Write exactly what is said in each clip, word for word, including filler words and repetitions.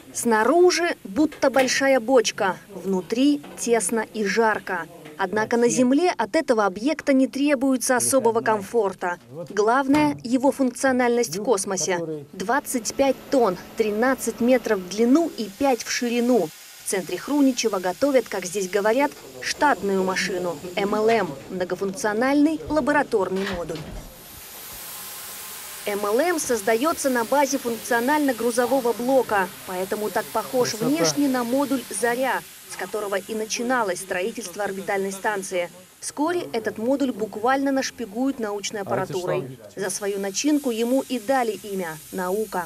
Снаружи будто большая бочка, внутри тесно и жарко. Однако на Земле от этого объекта не требуется особого комфорта. Главное – его функциональность в космосе. двадцать пять тонн, тринадцать метров в длину и пять в ширину. В центре Хруничева готовят, как здесь говорят, штатную машину – эм эл эм – многофункциональный лабораторный модуль. эм эл эм создается на базе функционально-грузового блока, поэтому так похож внешне на модуль «Заря», с которого и начиналось строительство орбитальной станции. Вскоре этот модуль буквально нашпигуют научной аппаратурой. За свою начинку ему и дали имя – «Наука».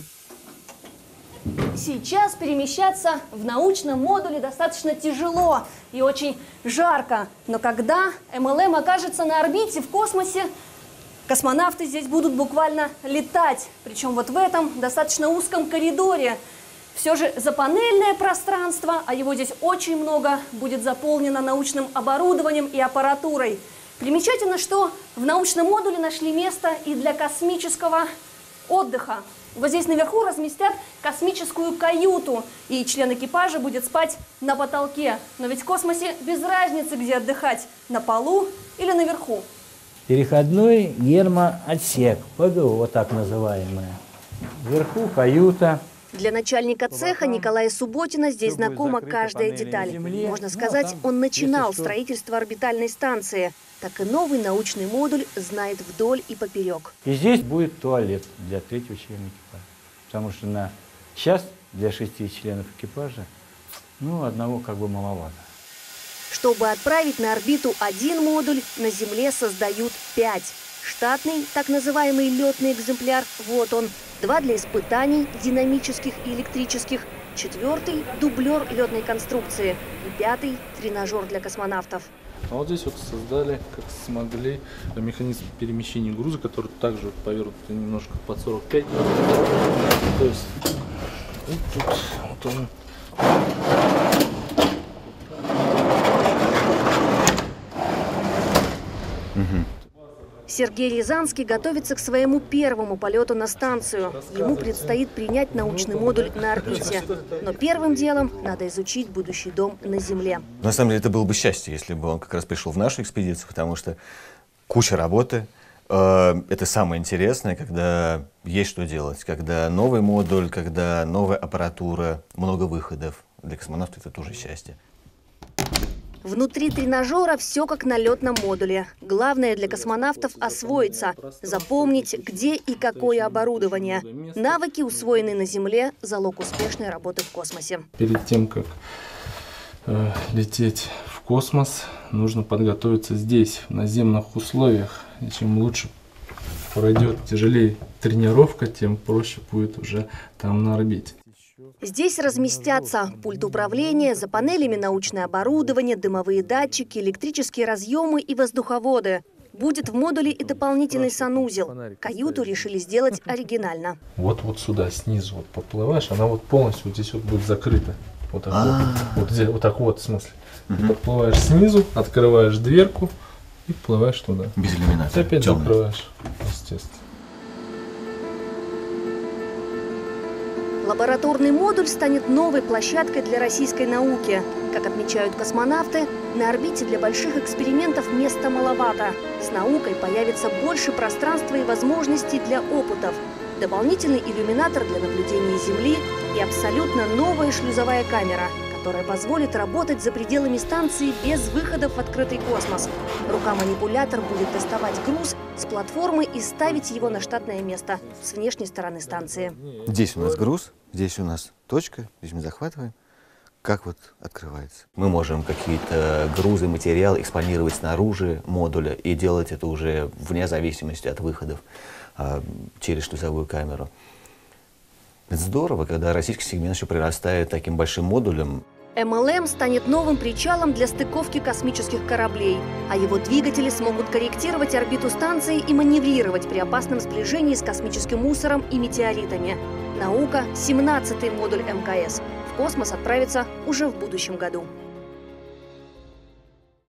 Сейчас перемещаться в научном модуле достаточно тяжело и очень жарко. Но когда эм эл эм окажется на орбите в космосе, космонавты здесь будут буквально летать. Причем вот в этом достаточно узком коридоре. Все же запанельное пространство, а его здесь очень много, будет заполнено научным оборудованием и аппаратурой. Примечательно, что в научном модуле нашли место и для космического отдыха. Вот здесь наверху разместят космическую каюту, и член экипажа будет спать на потолке. Но ведь в космосе без разницы, где отдыхать – на полу или наверху. Переходной гермоотсек, ПГО, вот так называемое. Вверху каюта. Для начальника цеха Николая Субботина здесь знакома каждая деталь. Можно сказать, он начинал строительство орбитальной станции. Так и новый научный модуль знает вдоль и поперек. И здесь будет туалет для третьего члена экипажа. Потому что на час для шести членов экипажа, ну, одного как бы маловато. Чтобы отправить на орбиту один модуль, на Земле создают пять. Штатный, так называемый летный экземпляр, вот он. Два для испытаний, динамических и электрических. Четвертый – дублер летной конструкции. И пятый – тренажер для космонавтов. А вот здесь вот создали, как смогли, механизм перемещения груза, который также вот повернут немножко под сорок пять. То есть вот тут вот он. Сергей Рязанский готовится к своему первому полету на станцию. Ему предстоит принять научный модуль на орбите. Но первым делом надо изучить будущий дом на Земле. На самом деле это было бы счастье, если бы он как раз пришел в нашу экспедицию, потому что куча работы. Это самое интересное, когда есть что делать, когда новый модуль, когда новая аппаратура, много выходов. Для космонавтов это тоже счастье. Внутри тренажера все как на летном модуле. Главное для космонавтов – освоиться, запомнить, где и какое оборудование. Навыки, усвоенные на Земле – залог успешной работы в космосе. Перед тем, как э, лететь в космос, нужно подготовиться здесь, в наземных условиях. И чем лучше пройдет, тяжелее тренировка, тем проще будет уже там на орбите. Здесь разместятся пульт управления, за панелями научное оборудование, дымовые датчики, электрические разъемы и воздуховоды. Будет в модуле и дополнительный санузел. Каюту решили сделать оригинально. Вот вот сюда, снизу вот подплываешь, она вот полностью вот здесь вот будет закрыта. Вот так вот, вот, здесь, вот так вот в смысле. Угу. Подплываешь снизу, открываешь дверку и плываешь туда. Без иллюминации. И опять темный. закрываешь, естественно. Лабораторный модуль станет новой площадкой для российской науки. Как отмечают космонавты, на орбите для больших экспериментов места маловато. С наукой появится больше пространства и возможностей для опытов. Дополнительный иллюминатор для наблюдения Земли и абсолютно новая шлюзовая камера, которая позволит работать за пределами станции без выходов в открытый космос. Рука-манипулятор будет доставать груз с платформы и ставить его на штатное место с внешней стороны станции. Здесь у нас груз, здесь у нас точка, здесь мы захватываем. Как вот открывается? Мы можем какие-то грузы, материалы экспонировать снаружи модуля и делать это уже вне зависимости от выходов а, через шлюзовую камеру. Это здорово, когда российский сегмент еще прирастает таким большим модулем. эм эл эм станет новым причалом для стыковки космических кораблей, а его двигатели смогут корректировать орбиту станции и маневрировать при опасном сближении с космическим мусором и метеоритами. «Наука» – семнадцатый модуль эм ка эс. В космос отправится уже в будущем году.